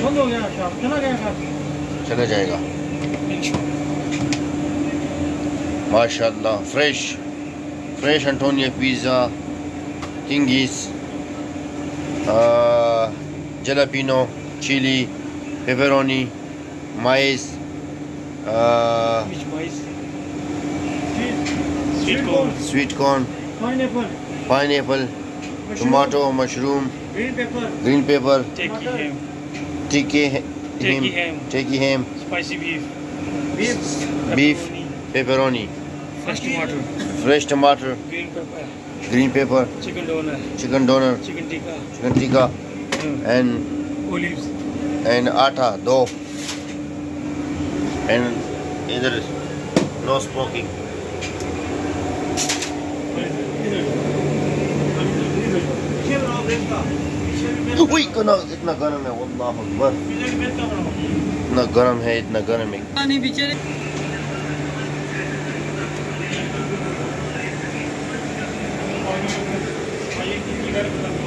बंद हो गया, अच्छा चला गया, चला जाएगा। माशाल्लाह, fresh Antonio pizza, thingies, jalapeno, chilli, pepperoni, mince, sweet corn, pineapple, tomato, mushroom, green pepper, turkey ham, spicy beef, pepperoni, fresh tamatar, green pepper, chicken doner, chicken tikka, and आटा दो, एंड इधर नो स्मोकिंग। इतना गर्म है, वल्लाह अकबर, इतना गर्म है, इतना गर्म है।